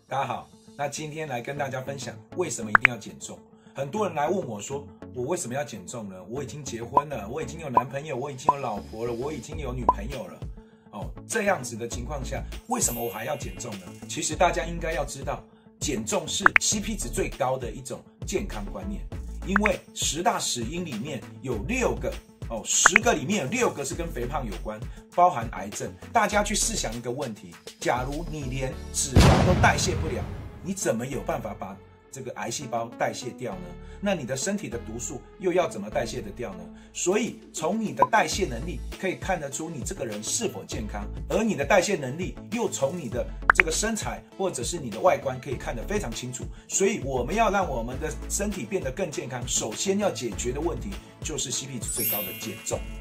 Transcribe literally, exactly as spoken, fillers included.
大家好，那今天来跟大家分享为什么一定要减重。很多人来问我说，我为什么要减重呢？我已经结婚了，我已经有男朋友，我已经有老婆了，我已经有女朋友了。哦，这样子的情况下，为什么我还要减重呢？其实大家应该要知道，减重是 C P 值最高的一种健康观念，因为十大死因里面有六个。哦，十个里面有六个是跟肥胖有关，包含癌症。大家去试想一个问题：假如你连脂肪都代谢不了，你怎么有办法把这个癌细胞代谢掉呢？那你的身体的毒素又要怎么代谢得掉呢？所以从你的代谢能力可以看得出你这个人是否健康，而你的代谢能力又从你的这个身材或者是你的外观可以看得非常清楚。所以我们要让我们的身体变得更健康，首先要解决的问题就是 C P 值最高的减重。